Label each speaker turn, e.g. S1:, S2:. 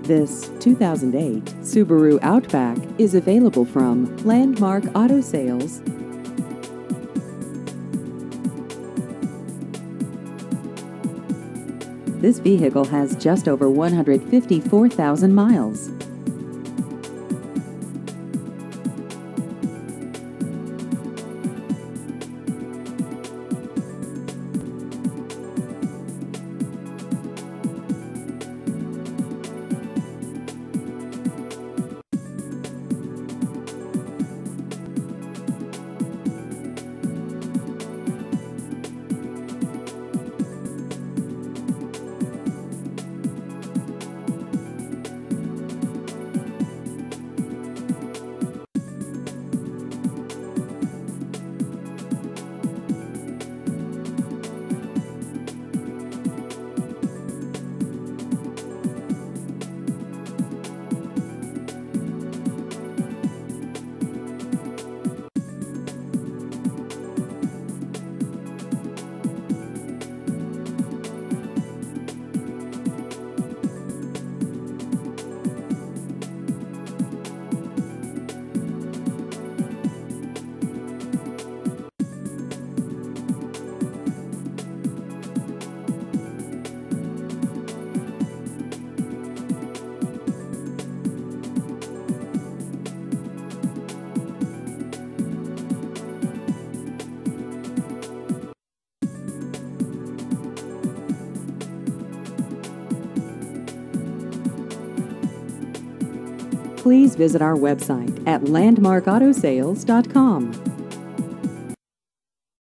S1: This 2008 Subaru Outback is available from Landmark Auto Sales. This vehicle has just over 154,000 miles. Please visit our website at landmarkautosales.com.